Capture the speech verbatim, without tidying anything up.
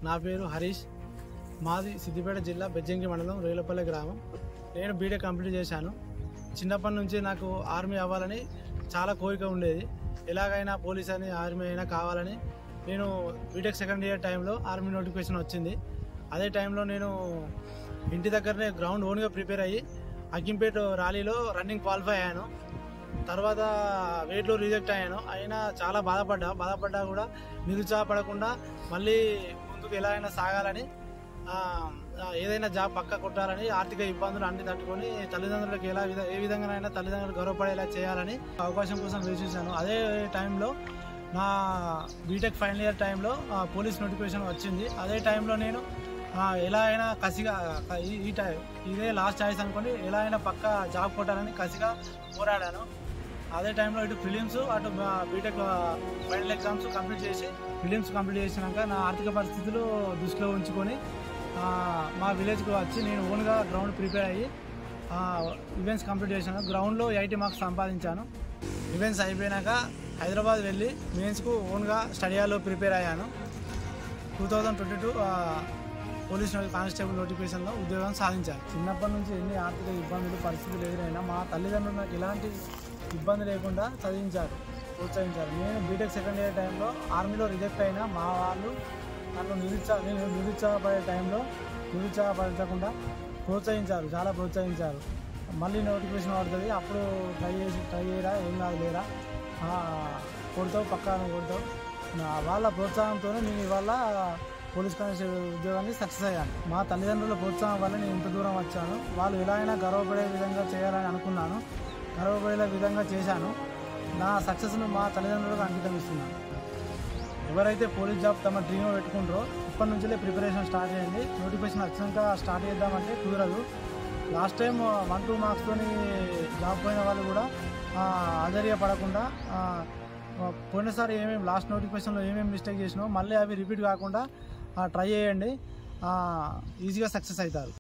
నా పేరు హరీష్. మాది సిద్దిపేట జిల్లా బెజ్జంకి మండలం రేలపల్లి గ్రామం. నేను బీటెక్ కంప్లీట్ చేశాను. చిన్నప్పటి నుంచి నాకు ఆర్మీ అవ్వాలని చాలా కోరిక ఉండేది. ఎలాగైనా పోలీస్ అని ఆర్మీ అయినా కావాలని నేను బీటెక్ సెకండ్ ఇయర్ టైంలో ఆర్మీ నోటిఫికేషన్ వచ్చింది. అదే టైంలో నేను ఇంటి దగ్గరనే గ్రౌండ్ ఓన్గా ప్రిపేర్ అయ్యి అక్కింపేట ర్యాలీలో రన్నింగ్ క్వాలిఫై అయ్యాను. తర్వాత వెయిట్లో రిజెక్ట్ అయ్యాను. అయినా చాలా బాధపడ్డా బాధపడ్డా కూడా నిరుత్సాహపడకుండా మళ్ళీ ముందుకు ఎలా అయినా సాగాలని, ఏదైనా జాబ్ పక్క కొట్టాలని, ఆర్థిక ఇబ్బందులు అన్ని తట్టుకొని తల్లిదండ్రులకు ఎలా ఏ విధంగానైనా తల్లిదండ్రులు గౌరవపడేలా చేయాలని అవకాశం కోసం వేచి చూశాను. అదే టైంలో నా బీటెక్ ఫైనల్ ఇయర్ టైంలో పోలీస్ నోటిఫికేషన్ వచ్చింది. అదే టైంలో నేను ఎలా అయినా కసిగా ఈ టైం ఇదే లాస్ట్ చాయిస్ అనుకొని ఎలా అయినా పక్క జాబ్ కొట్టాలని కసిగా పోరాడాను. అదే టైంలో ఇటు ఫిలిమ్స్ అటు బీటెక్ ఫైనల్ ఎగ్జామ్స్ కంప్లీట్ చేసి ఫిలిమ్స్ కంప్లీట్ చేసినాక నా ఆర్థిక పరిస్థితులు దృష్టిలో ఉంచుకొని మా విలేజ్కి వచ్చి నేను ఓన్గా గ్రౌండ్ ప్రిపేర్ అయ్యి ఈవెంట్స్ కంప్లీట్ చేశాను. గ్రౌండ్లో ఎయిటీ మార్క్స్ సంపాదించాను. ఈవెంట్స్ అయిపోయినాక హైదరాబాద్ వెళ్ళి మెయిన్స్కు ఓన్గా స్టడీ హాల్లో ప్రిపేర్ అయ్యాను. Two thousand twenty two police constable నోటిఫికేషన్లో ఉద్యోగం సాధించాను. చిన్నప్పటి నుంచి ఎన్ని ఆర్థిక ఇబ్బందులు పరిస్థితులు ఎదురైనా మా తల్లిదండ్రులు నాకు ఎలాంటి ఇబ్బంది లేకుండా చదివించారు, ప్రోత్సహించారు. నేను బీటెక్ సెకండ్ ఇయర్ టైంలో ఆర్మీలో రిజెక్ట్ అయినా మా వాళ్ళు నన్ను నిరుత్సాహ నేను నిరుత్సాహపడే టైంలో నిరుత్సాహపరచకుండా ప్రోత్సహించారు, చాలా ప్రోత్సహించారు. మళ్ళీ నోటిఫికేషన్ పడుతుంది, అప్పుడు ట్రై చేసి ట్రై చేయరా, ఏం కాదు లేరా, కొడతావు పక్కాను కొడతావు. వాళ్ళ ప్రోత్సాహంతో నేను ఇవాళ పోలీస్ కానిస్టేబుల్ ఉద్యోగాన్ని సక్సెస్ అయ్యాను. మా తల్లిదండ్రుల ప్రోత్సాహం వల్ల నేను ఇంత దూరం వచ్చాను. వాళ్ళు ఎలా అయినా గర్వపడే విధంగా చేయాలని అనుకున్నాను, గర్వపడే విధంగా చేశాను. నా సక్సెస్ను మా తల్లిదండ్రులకు అంకితం ఇస్తున్నాను. ఎవరైతే పోలీస్ జాబ్ తమ డ్రీమ్ పెట్టుకుంటారో ఇప్పటి నుంచే ప్రిపరేషన్ స్టార్ట్ చేయండి. నోటిఫికేషన్ వచ్చినాక స్టార్ట్ చేద్దామంటే కుదరదు. లాస్ట్ టైం వన్ టూ మార్క్స్తో జాబ్ పోయిన వాళ్ళు కూడా ఆశ్చర్యపడకుండా పోయినసారి ఏమేమి లాస్ట్ నోటిఫికేషన్లో ఏమేమి మిస్టేక్ చేసినామో మళ్ళీ అవి రిపీట్ కాకుండా ట్రై చేయండి. ఈజీగా సక్సెస్ అవుతారు.